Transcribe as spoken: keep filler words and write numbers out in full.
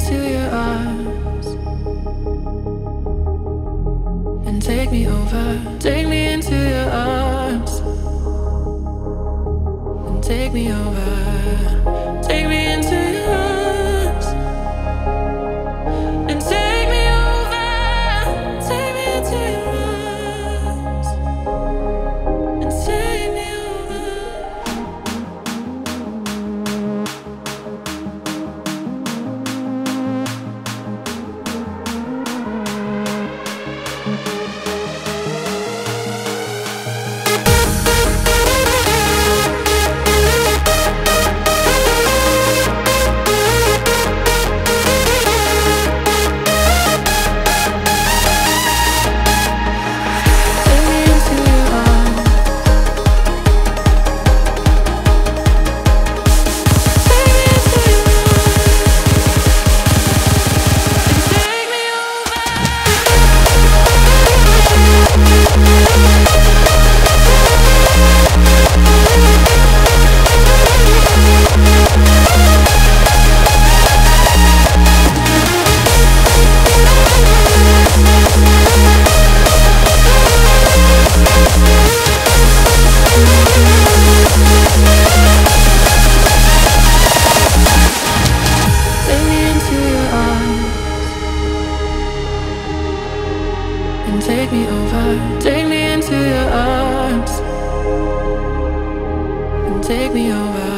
into your arms and take me over. Take me into your arms and take me over. Take me into your arms and take me over. Take me into your arms and take me over. Take me over, take me into your arms and take me over.